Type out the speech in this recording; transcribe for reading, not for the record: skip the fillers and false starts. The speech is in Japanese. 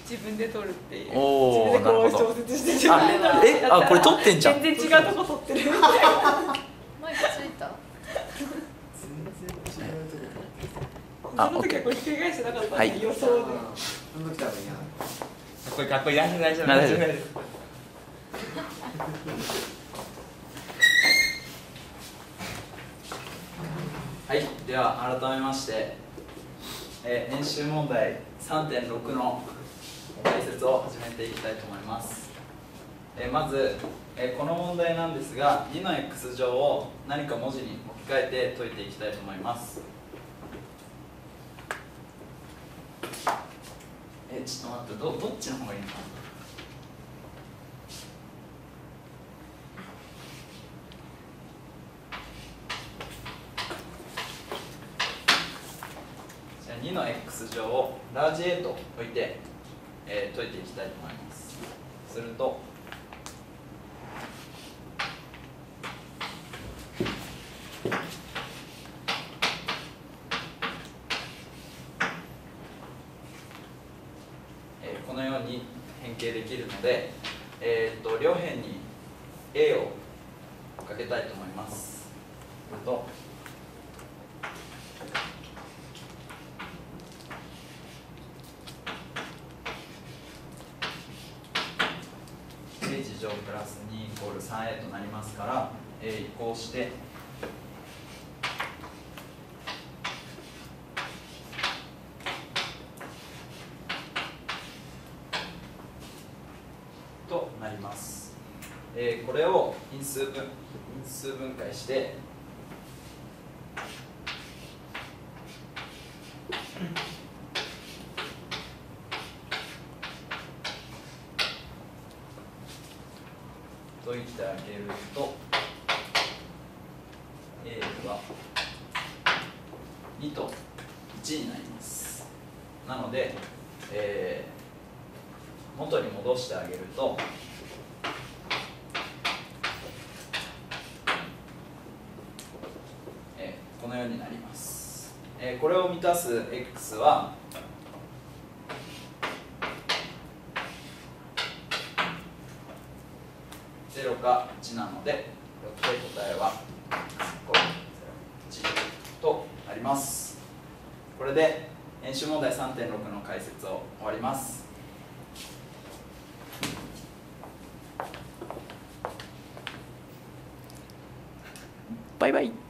自分で取るっていう。 おお、なるほど。 調節して自分で取る。 あ、これ取ってんじゃん。 全然違うとこ取ってる。 マイクついた？ その時はこれひっくり返してなかったんで、予想で。 かっこいい、大丈夫大丈夫大丈夫。はい、では改めまして、演習問題 3.6 の解説を始めていきたいと思います。まず、この問題なんですが、2の x 乗を何か文字に置き換えて解いていきたいと思います。ちょっと待って、どっちの方がいいのかな。じゃあ2の x 乗をラージ A と置いて、解いていきたいと思います。するとこのように変形できるので、両辺に A をかけたいと思います。すると1乗プラス2イコール 3a となりますから、移項してとなります。これを因数分解して解いてあげると A は2と1になります。なので、元に戻してあげるとこのようになります。これを満たす x は0か1なので、よって答えは1となります。これで演習問題 3.6 の解説を終わります。 バイバイ。